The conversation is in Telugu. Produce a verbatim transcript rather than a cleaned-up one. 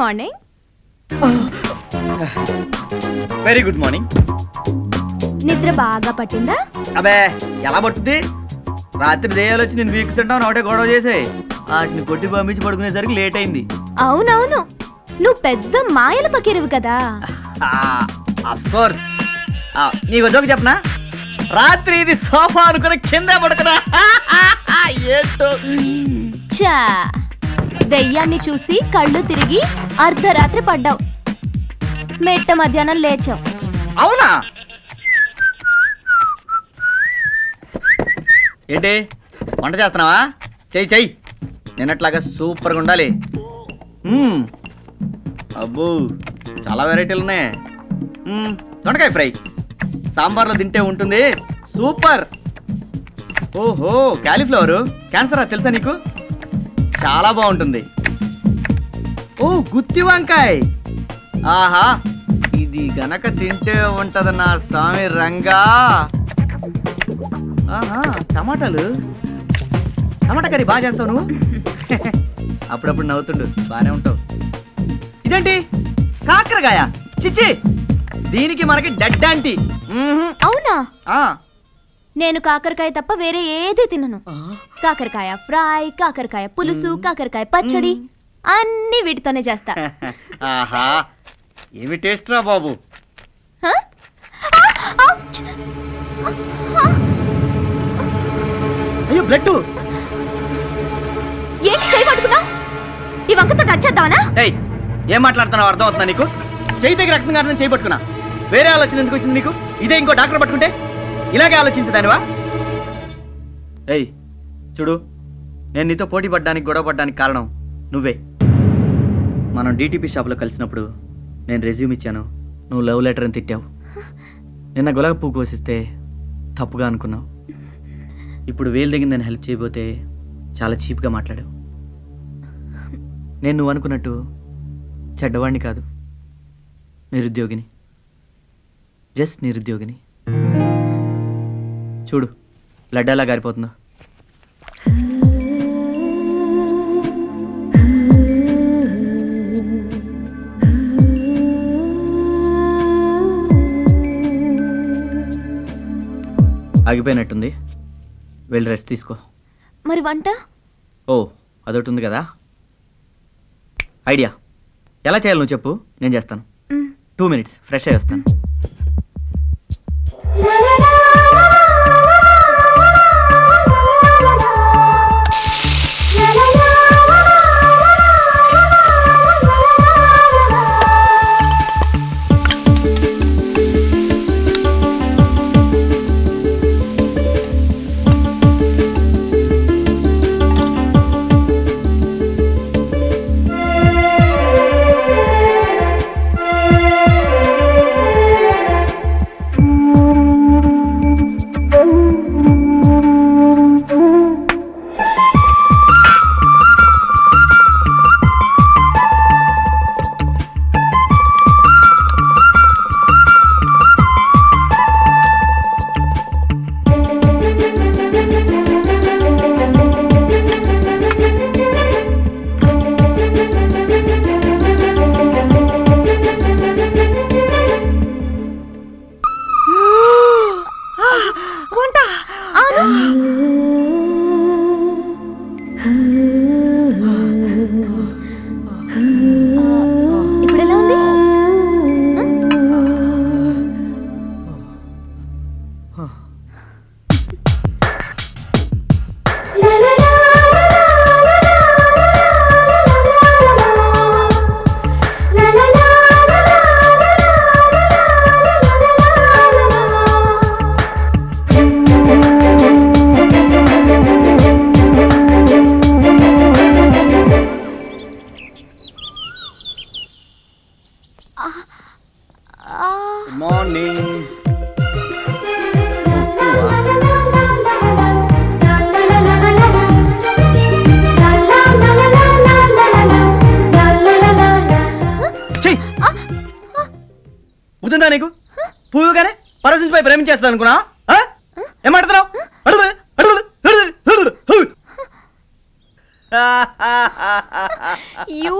మార్నింగ్. Very good morning. నిద్ర బాగా పట్టిందా? అబే ఎలా పడుతుంది, రాత్రి దేయాలు వచ్చి నేను వీక్ తింటాను ఒకటే గొడవ చేసే వాటిని కొట్టి పంపించి పడుకునేసరికి లేట్ అయింది. అవునవును, నువ్వు పెద్ద మాయల పకీరువు కదా. Of course. నీకు జోక్ చెప్పనా, రాత్రి ఇది సోఫా అనుకుని కింద పడుకున్నా. ఏంటో చా, దెయ్యాన్ని చూసి కళ్ళు తిరిగి అర్ధరాత్రి పడ్డావు, మెట్ట మధ్యాహ్నం లేచావు. అవునా? ఏంటి వంట చేస్తున్నావా? చెయ్యి చెయ్యి, నిన్నట్లాగా సూపర్గా ఉండాలి. అబ్బో చాలా వెరైటీలు ఉన్నాయి. దొండకాయ ఫ్రై సాంబార్లో తింటే ఉంటుంది సూపర్. ఓహో కాలీఫ్లవరు క్యాన్సరా తెలుసా నీకు? చాలా బాగుంటుంది. ఓ గుత్తి వంకాయ, ఆహా ఇది గనక తింటే ఉంటది నా స్వామి రంగా. ఆహా టమాటాలు, టమాటా కర్రీ బాగా చేస్తావు నువ్వు. అప్పుడప్పుడు నవ్వుతుండు, బానే ఉంటావు. ఇదేంటి కాకరకాయ? చిచ్చి, దీనికి మనకి డెడ్ ఆంటీ. అవునా? ఆ నేను కాకరకాయ తప్ప వేరే ఏది తినను. కాకరకాయ ఫ్రై, కాకరకాయ పులుసు, కాకరకాయ పచ్చడి అన్ని వీటితోనే చేస్తా. ఆహా ఏమి టేస్ట్ రా బాబు. అయ్యో బ్లడ్. ఏంటి చేయి పట్టుకున్నా? ఈ వంకతో టచ్ చేద్దామనా? ఏయ్ ఏం మాట్లాడుతున్నావు అర్థం అవుతుందా నీకు? చేయి దగ్గర రక్తం కారణం చేయి పట్టుకున్నా. వేరే ఆలోచన ఎందుకు వచ్చింది నీకు? ఇదే ఇంకో డాక్టర్ పట్టుకుంటే ఇలాగే ఆలోచించదానివా? ఏయ్ చూడు, నేను నీతో పోటీ పడ్డానికి గొడవ పడ్డానికి కారణం నువ్వే. మనం డిటిపి షాప్లో కలిసినప్పుడు నేను రెజ్యూమ్ ఇచ్చాను, నువ్వు లవ్ లెటర్ అని తిట్టావు. నిన్న గులాబీ పువ్వు కోసిస్తే తప్పుగా అనుకున్నావు. ఇప్పుడు వేలు దగ్గర నేను హెల్ప్ చేయబోతే చాలా చీప్గా మాట్లాడావు. నేను నువ్వు అనుకున్నట్టు చెడ్డవాడిని కాదు, నిరుద్యోగిని, జస్ట్ నిరుద్యోగిని. చూడు బ్లడ్ ఎలా గారిపోతుందో. ఆగిపోయినట్టుంది, వెళ్ళి రెస్ట్ తీసుకో. మరి వంట? ఓ అదొకటి ఉంది కదా, ఐడియా. ఎలా చేయాలి నువ్వు చెప్పు, నేను చేస్తాను. టూ మినిట్స్ ఫ్రెష్ అయ్యి వస్తాను. నీకు పువ్వుగానే పరసించిపై ప్రేమించేస్తాను అనుకున్నా? ఏమాడుతున్నావు? యూ